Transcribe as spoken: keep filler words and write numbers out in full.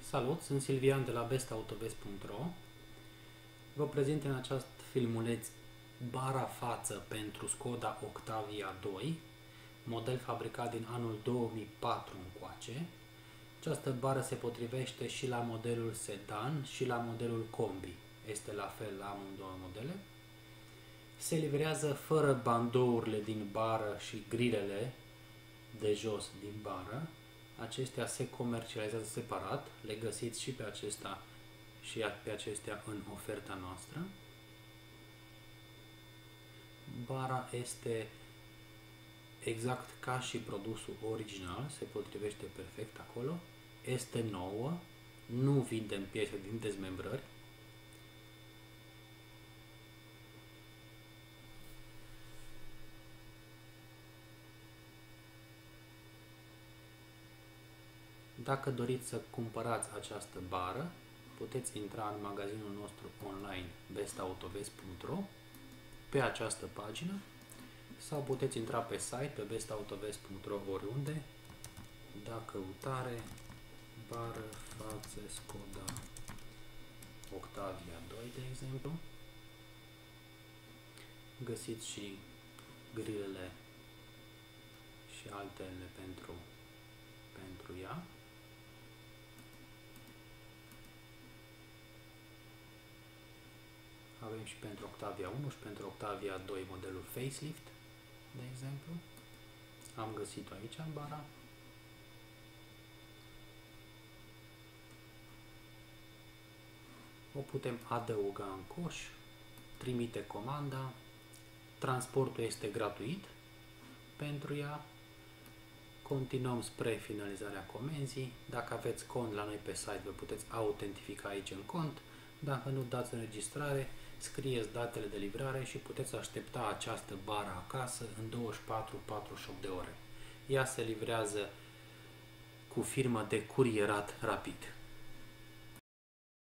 Salut, sunt Silvian de la best autovest punct ro. Vă prezint în acest filmuleț bara față pentru Skoda Octavia doi, model fabricat din anul două mii patru încoace. Această bară se potrivește și la modelul sedan și la modelul combi. Este la fel la amândouă modele. Se livrează fără bandourile din bară și grilele de jos din bară. Acestea se comercializează separat, le găsiți și pe acesta și pe acestea în oferta noastră. Bara este exact ca și produsul original, se potrivește perfect acolo, este nouă, nu vindem piese din dezmembrări. Dacă doriți să cumpărați această bară, puteți intra în magazinul nostru online best autovest punct ro pe această pagină sau puteți intra pe site pe best autovest punct ro oriunde, da căutare bară față Skoda Octavia doi, de exemplu. Găsiți și grilele și altele pentru, pentru ea. Avem și pentru Octavia unu și pentru Octavia doi modelul facelift, de exemplu. Am găsit-o aici în bara. O putem adăuga în coș, trimite comanda, transportul este gratuit pentru ea. Continuăm spre finalizarea comenzii. Dacă aveți cont la noi pe site, vă puteți autentifica aici în cont. Dacă nu, dați înregistrare, scrieți datele de livrare și puteți aștepta această bară acasă în douăzeci și patru - patruzeci și opt de ore. Ea se livrează cu firmă de curierat rapid.